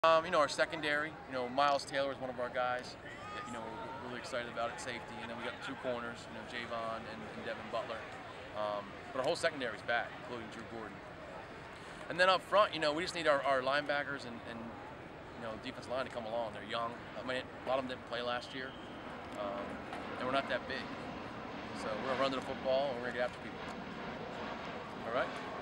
Our secondary, Miles Taylor is one of our guys that, we're really excited about at safety. And then we got the two corners, Javon and Devin Butler. But our whole secondary is back, including Drew Gordon. And then up front, we just need our linebackers and defensive line to come along. They're young. I mean, a lot of them didn't play last year. And we're not that big. So we're going to run to the football and we're going to get after people. All right?